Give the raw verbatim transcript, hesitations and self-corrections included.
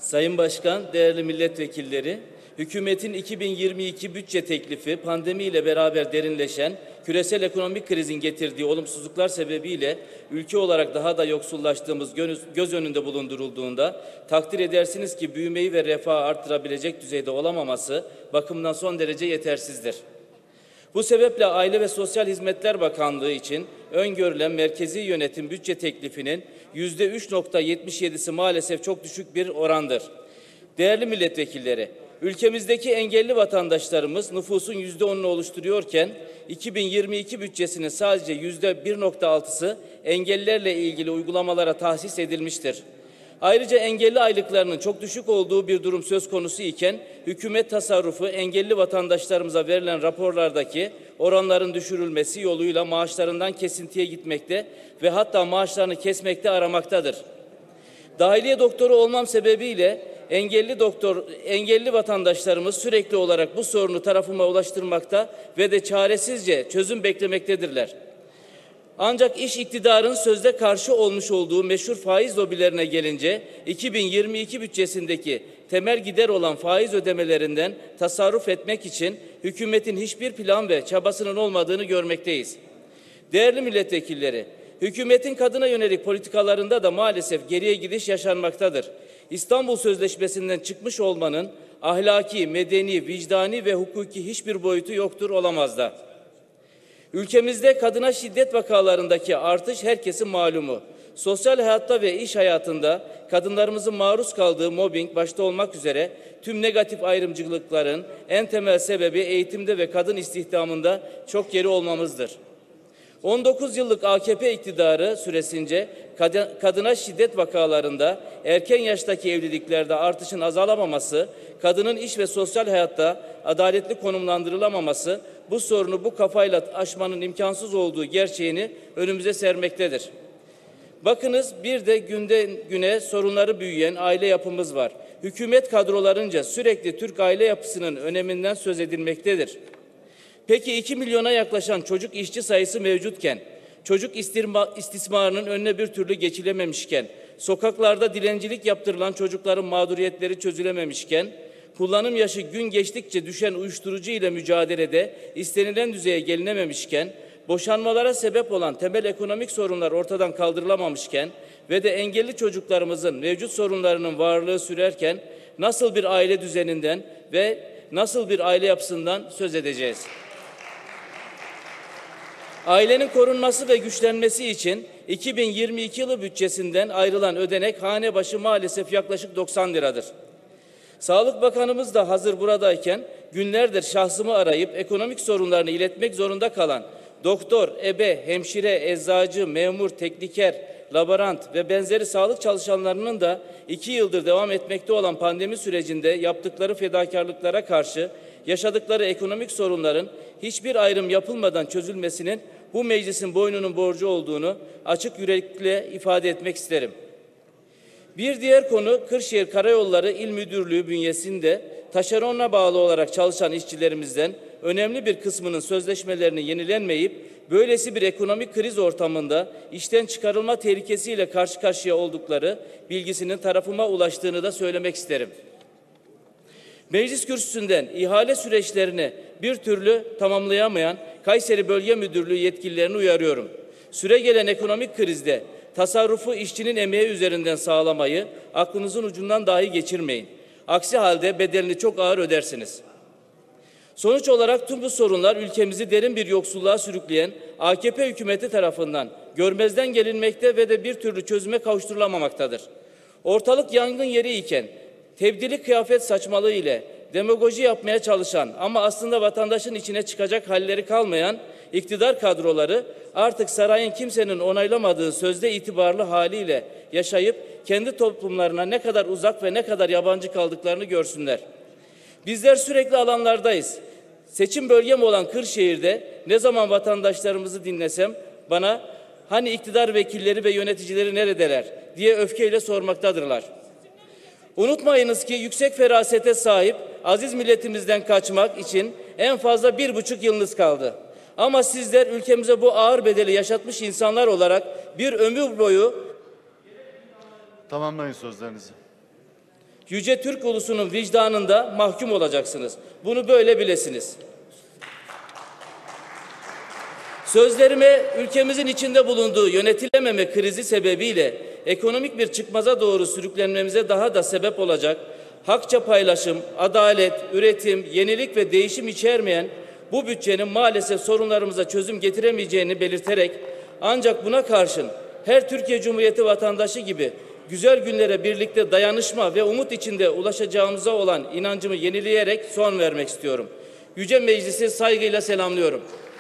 Sayın Başkan, değerli milletvekilleri, hükümetin iki bin yirmi iki bütçe teklifi pandemiyle beraber derinleşen küresel ekonomik krizin getirdiği olumsuzluklar sebebiyle ülke olarak daha da yoksullaştığımız göz, göz önünde bulundurulduğunda takdir edersiniz ki büyümeyi ve refahı arttırabilecek düzeyde olamaması bakımından son derece yetersizdir. Bu sebeple Aile ve Sosyal Hizmetler Bakanlığı için öngörülen merkezi yönetim bütçe teklifinin yüzde üç nokta yetmiş yedisi maalesef çok düşük bir orandır. Değerli milletvekilleri, ülkemizdeki engelli vatandaşlarımız nüfusun yüzde onunu oluşturuyorken iki bin yirmi iki bütçesinin sadece yüzde bir nokta altısı engellilerle ilgili uygulamalara tahsis edilmiştir. Ayrıca engelli aylıklarının çok düşük olduğu bir durum söz konusu iken hükümet tasarrufu engelli vatandaşlarımıza verilen raporlardaki oranların düşürülmesi yoluyla maaşlarından kesintiye gitmekte ve hatta maaşlarını kesmekte aramaktadır. Dahiliye doktoru olmam sebebiyle engelli doktor engelli vatandaşlarımız sürekli olarak bu sorunu tarafıma ulaştırmakta ve de çaresizce çözüm beklemektedirler. Ancak iş iktidarın sözde karşı olmuş olduğu meşhur faiz lobilerine gelince iki bin yirmi iki bütçesindeki temel gider olan faiz ödemelerinden tasarruf etmek için hükümetin hiçbir plan ve çabasının olmadığını görmekteyiz. Değerli milletvekilleri, hükümetin kadına yönelik politikalarında da maalesef geriye gidiş yaşanmaktadır. İstanbul Sözleşmesi'nden çıkmış olmanın ahlaki, medeni, vicdani ve hukuki hiçbir boyutu yoktur, olamaz da. Ülkemizde kadına şiddet vakalarındaki artış herkesin malumu. Sosyal hayatta ve iş hayatında kadınlarımızın maruz kaldığı mobbing başta olmak üzere tüm negatif ayrımcılıkların en temel sebebi eğitimde ve kadın istihdamında çok geri olmamızdır. on dokuz yıllık A K P iktidarı süresince kadına şiddet vakalarında erken yaştaki evliliklerde artışın azalamaması, kadının iş ve sosyal hayatta adaletli konumlandırılamaması bu sorunu bu kafayla aşmanın imkansız olduğu gerçeğini önümüze sermektedir. Bakınız, bir de günden güne sorunları büyüyen aile yapımız var. Hükümet kadrolarınca sürekli Türk aile yapısının öneminden söz edilmektedir. Peki iki milyona yaklaşan çocuk işçi sayısı mevcutken, çocuk istismarının önüne bir türlü geçilememişken, sokaklarda dilencilik yaptırılan çocukların mağduriyetleri çözülememişken, kullanım yaşı gün geçtikçe düşen uyuşturucu ile mücadelede istenilen düzeye gelinememişken, boşanmalara sebep olan temel ekonomik sorunlar ortadan kaldırılamamışken ve de engelli çocuklarımızın mevcut sorunlarının varlığı sürerken nasıl bir aile düzeninden ve nasıl bir aile yapısından söz edeceğiz? Ailenin korunması ve güçlenmesi için iki bin yirmi iki yılı bütçesinden ayrılan ödenek hane başı maalesef yaklaşık doksan liradır. Sağlık Bakanımız da hazır buradayken günlerdir şahsımı arayıp ekonomik sorunlarını iletmek zorunda kalan doktor, ebe, hemşire, eczacı, memur, tekniker, laborant ve benzeri sağlık çalışanlarının da iki yıldır devam etmekte olan pandemi sürecinde yaptıkları fedakarlıklara karşı yaşadıkları ekonomik sorunların hiçbir ayrım yapılmadan çözülmesinin bu meclisin boynunun borcu olduğunu açık yürekle ifade etmek isterim. Bir diğer konu, Kırşehir Karayolları İl Müdürlüğü bünyesinde taşeronla bağlı olarak çalışan işçilerimizden önemli bir kısmının sözleşmelerinin yenilenmeyip böylesi bir ekonomik kriz ortamında işten çıkarılma tehlikesiyle karşı karşıya oldukları bilgisinin tarafıma ulaştığını da söylemek isterim. Meclis kürsüsünden ihale süreçlerini bir türlü tamamlayamayan Kayseri Bölge Müdürlüğü yetkililerini uyarıyorum. Süregelen ekonomik krizde tasarrufu işçinin emeği üzerinden sağlamayı aklınızın ucundan dahi geçirmeyin. Aksi halde bedelini çok ağır ödersiniz. Sonuç olarak tüm bu sorunlar ülkemizi derin bir yoksulluğa sürükleyen A K P hükümeti tarafından görmezden gelinmekte ve de bir türlü çözüme kavuşturulamamaktadır. Ortalık yangın yeri iken tebdili kıyafet saçmalığı ile demagoji yapmaya çalışan ama aslında vatandaşın içine çıkacak halleri kalmayan iktidar kadroları artık sarayın kimsenin onaylamadığı sözde itibarlı haliyle yaşayıp kendi toplumlarına ne kadar uzak ve ne kadar yabancı kaldıklarını görsünler. Bizler sürekli alanlardayız. Seçim bölgem olan Kırşehir'de ne zaman vatandaşlarımızı dinlesem bana hani iktidar vekilleri ve yöneticileri neredeler diye öfkeyle sormaktadırlar. Unutmayınız ki yüksek ferasete sahip aziz milletimizden kaçmak için en fazla bir buçuk yılınız kaldı. Ama sizler ülkemize bu ağır bedeli yaşatmış insanlar olarak bir ömür boyu... Tamamlayın sözlerinizi. Yüce Türk ulusunun vicdanında mahkum olacaksınız. Bunu böyle bilesiniz. Sözlerime ülkemizin içinde bulunduğu yönetilememe krizi sebebiyle ekonomik bir çıkmaza doğru sürüklenmemize daha da sebep olacak, hakça paylaşım, adalet, üretim, yenilik ve değişim içermeyen bu bütçenin maalesef sorunlarımıza çözüm getiremeyeceğini belirterek, ancak buna karşın her Türkiye Cumhuriyeti vatandaşı gibi güzel günlere birlikte dayanışma ve umut içinde ulaşacağımıza olan inancımı yenileyerek son vermek istiyorum. Yüce Meclisi saygıyla selamlıyorum.